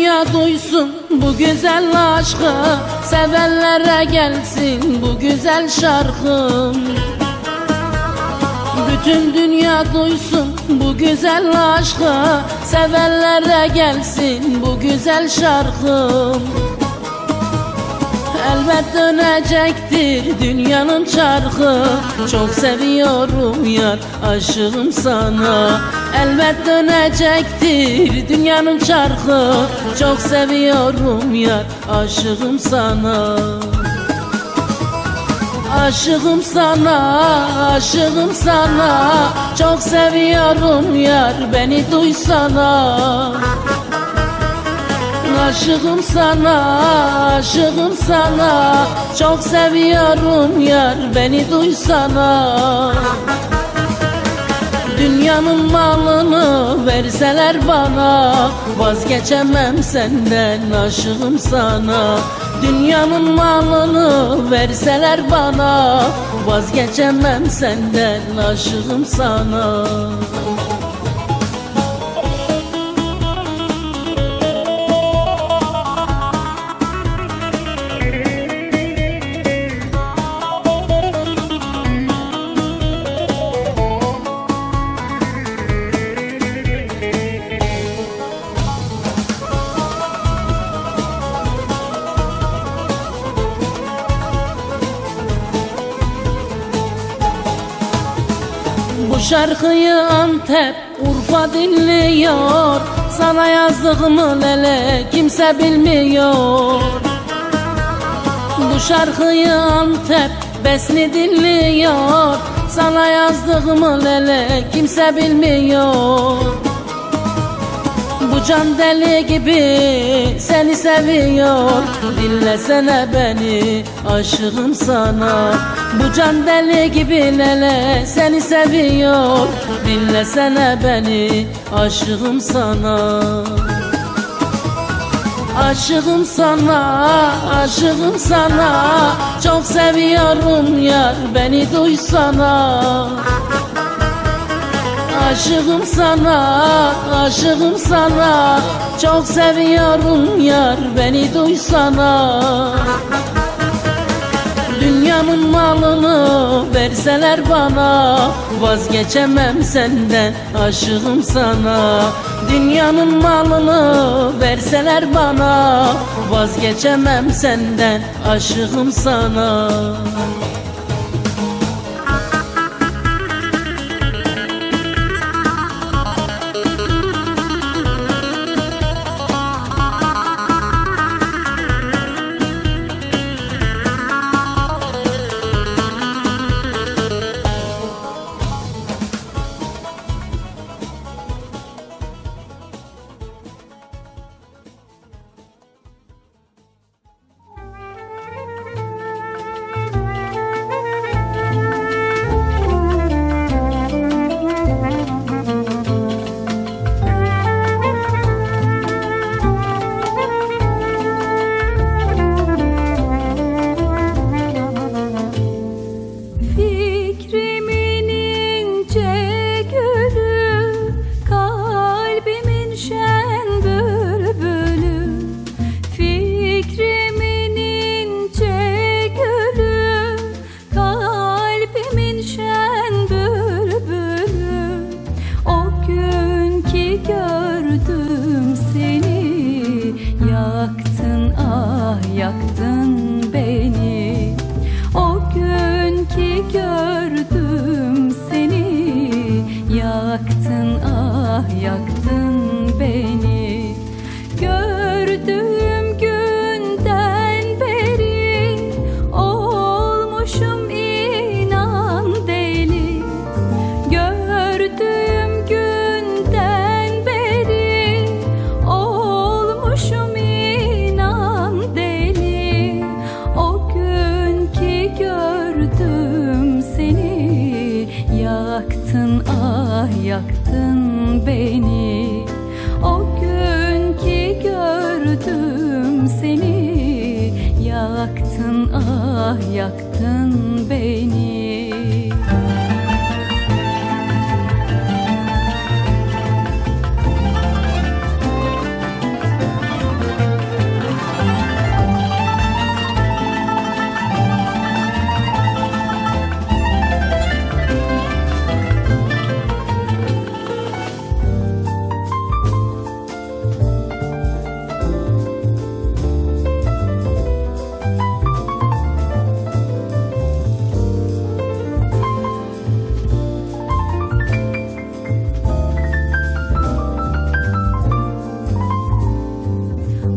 dünya duysun bu güzel aşkı, sevenlere gelsin bu güzel şarkım. Bütün dünya duysun bu güzel aşkı, sevenlere gelsin bu güzel şarkım. Elbet dönecektir dünyanın çarkı, çok seviyorum yar, aşığım sana. Elbet dönecektir dünyanın çarkı, çok seviyorum yar, aşığım sana. Aşığım sana, aşığım sana, çok seviyorum yar, beni duysana. Aşığım sana, aşığım sana, çok seviyorum yar, beni duysana. Dünyanın malını verseler bana, vazgeçemem senden, aşığım sana. Dünyanın malını verseler bana, vazgeçemem senden, aşığım sana. Bu şarkıyı Antep, Urfa dinliyor, sana yazdığımı lele kimse bilmiyor. Bu şarkıyı Antep, Besni dinliyor, sana yazdığımı lele kimse bilmiyor. Bu can deli gibi seni seviyor, dinlesene beni, aşığım sana. Bu can deli gibi lele seni seviyor, dinlesene beni, aşığım sana. Aşığım sana, aşığım sana, çok seviyorum yar, beni duysana. Aşığım sana, aşığım sana, çok seviyorum yar, beni duysana. Dünyanın malını verseler bana, vazgeçemem senden, aşığım sana. Dünyanın malını verseler bana, vazgeçemem senden, aşığım sana. Yaktın beni, o gün ki gördüm seni. Yaktın ah yaktın beni. Gördüğüm günden beri olmuşum inan deli. Gördüğüm günden beri olmuşum inan deli. O gün ki gördüm seni. Yaktın ah yaktın beni. O gün ki gördüm seni. Yaktın ah yaktın beni.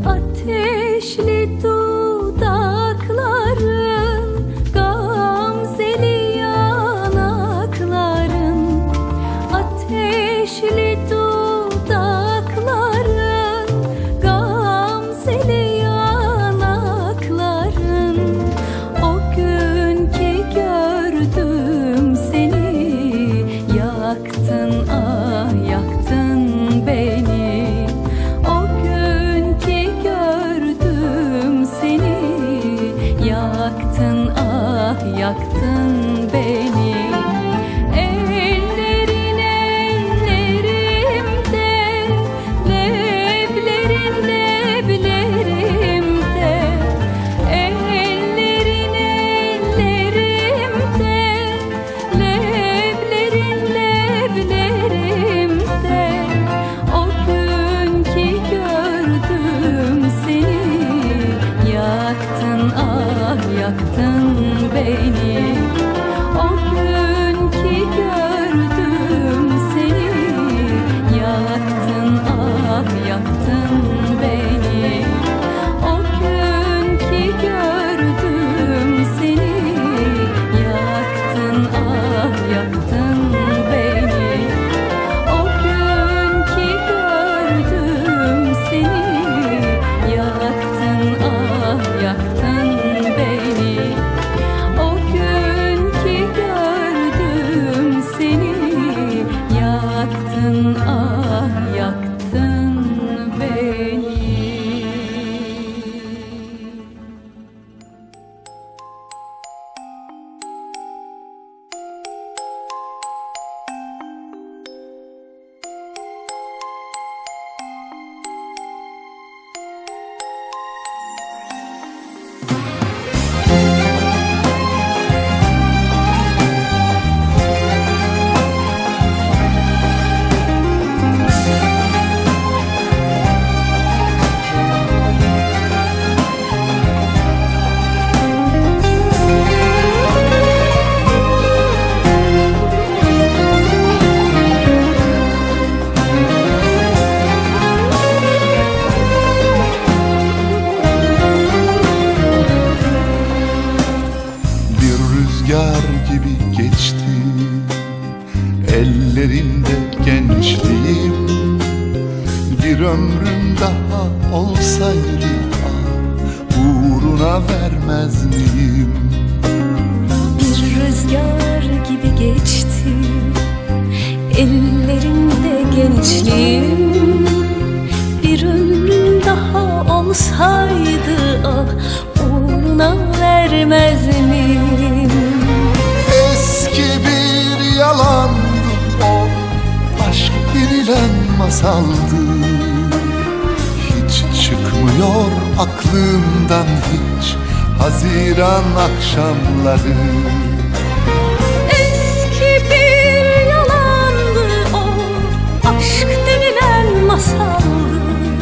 Ateşli dudakların, gamzeli yanakların, ateşli dudakların, gamzeli yanakların. O gün ki gördüm seni, yaktın ah yaktın beni. O gün ki gördüm seni, yaktın ah yaktın beni. Ellerin ellerimde, leblerin leblerimde. Ellerin ellerimde, leblerin leblerimde. O gün ki gördüm seni, yaktın ah yaktın beni. O gün ki gördüm seni, yaktın ah yaktın beni. O gün ki gördüm seni, yaktın ah yaktın beni. O gün ki gördüm seni, yaktın ah yaktın beni. O gün ki gördüm seni, yaktın ah yaktın beni. Bir rüzgar gibi geçti ellerinde gençliğim. Bir ömrüm daha olsaydı uğruna vermez miyim? Bir rüzgar gibi geçti ellerinde gençliğim. Bir ömrüm daha olsaydı ah uğruna vermez miyim? Eski bir yalandı o, aşk denilen masaldı. Hiç çıkmıyor aklımdan hiç Haziran akşamları. Eski bir yalandı o, aşk denilen masaldı.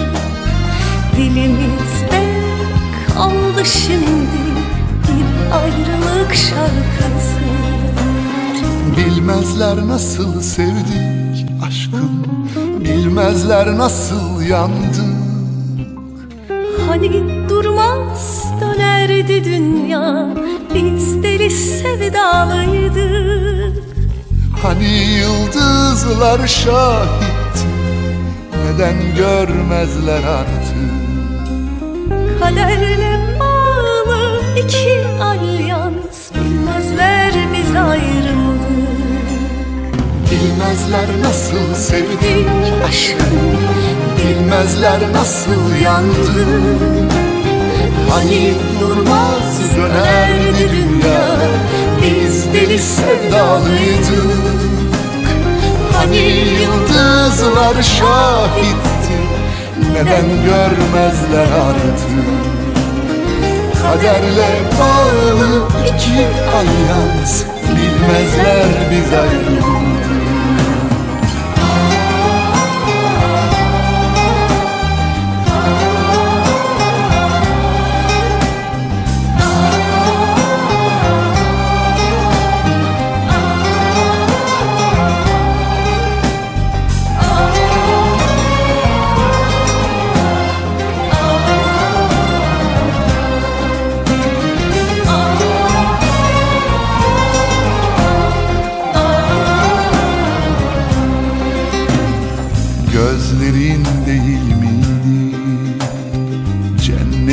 Dilimizde kaldı şimdi bir ayrılık şarkısı. Bilmezler nasıl sevdik aşkım, bilmezler nasıl yandık. Hani durmaz dönerdi dünya, biz deli sevdalıydık. Hani yıldızlar şahitti, neden görmezler artık? Kaderle bağlı iki alyans, bilmezler biz ayrıldık. Bilmezler nasıl sevdik aşkım, bilmezler nasıl yandık. Hani durmaz dönerdi dünya, biz deli sevdalıydık. Hani yıldızlar şahitti, neden görmezler artık? Kaderle bağlı iki alyans, bilmezler biz ayrıldık.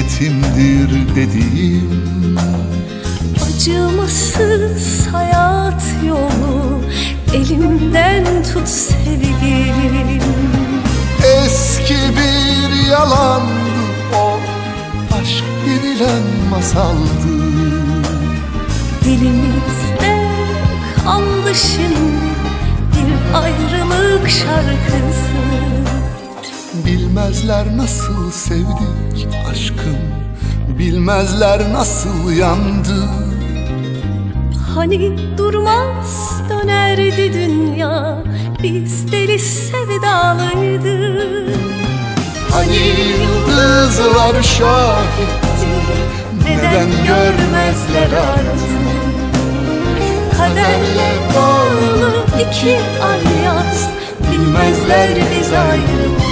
yetimdir dediğim. Acımasız hayat yolu elimden tut sevgilim. Eski bir yalandı o, aşk denilen masaldı. Dilimizde kaldı şimdi bir ayrılık şarkısı. Bilmezler nasıl sevdik aşkım, bilmezler nasıl yandı. Hani durmaz dönerdi dünya, biz deli sevdalıydık. Hani yıldızlar şahitti, neden görmezler artık? Kaderle bağlı iki alyans, bilmezler biz ayrıldık.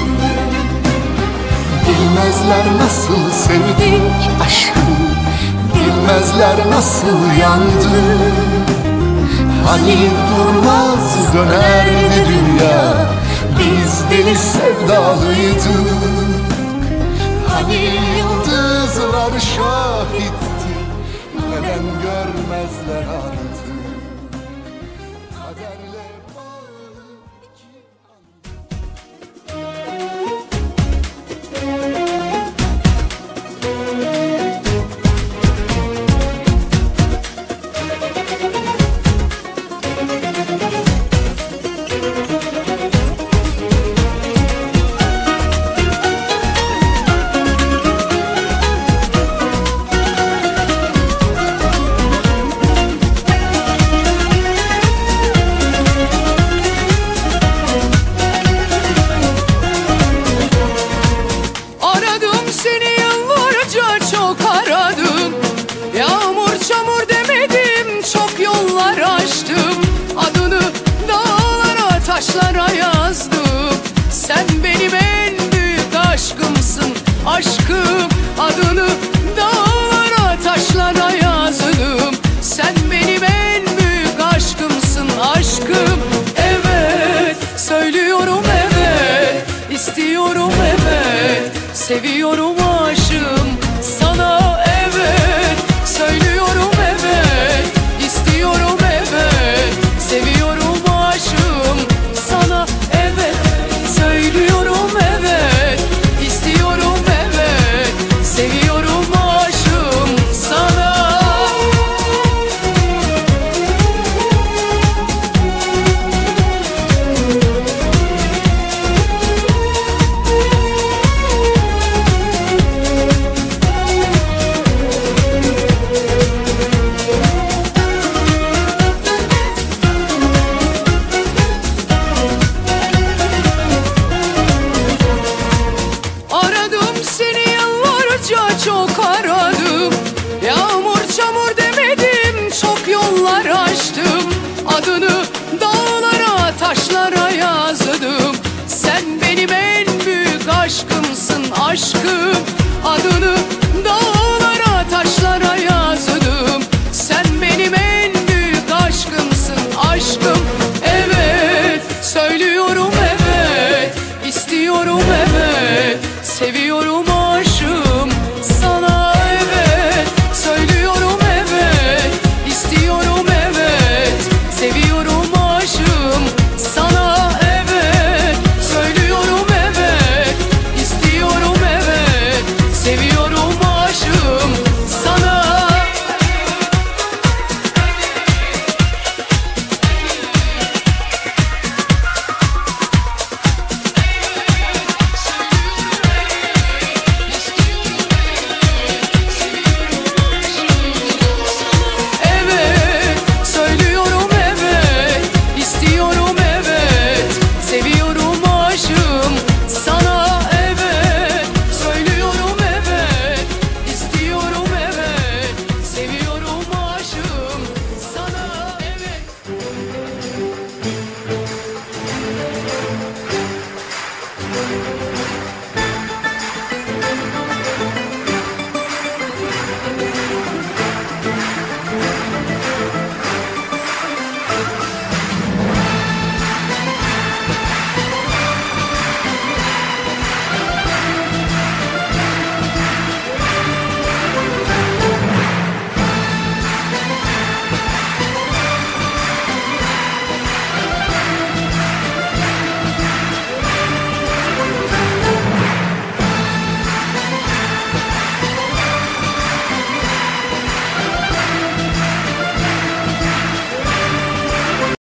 Bilmezler nasıl sevdik aşkım, bilmezler nasıl yandı. Hani durmaz dönerdi dünya, biz deli sevdalıydık. Hani yıldızlar şahitti, neden görmezler artık? Kaderle bağlı iki taşlara yazdım. Sen benim en büyük aşkımsın. Aşkım, adını dağlara taşlara yazdım. Sen benim en büyük aşkımsın. Aşkım, evet söylüyorum, evet istiyorum, evet seviyorum, aşığım sana, evet söylüyorum, evet istiyorum, evet seviyorum, aşığım sana, evet söylüyorum, evet istiyorum, evet seviyorum, aşığım sana. Çok aradım, yağmur çamur demedim, çok yollar açtım. Adını dağlara taşlara yazdım. Sen benim en büyük aşkımsın. Aşkım, adını dağlara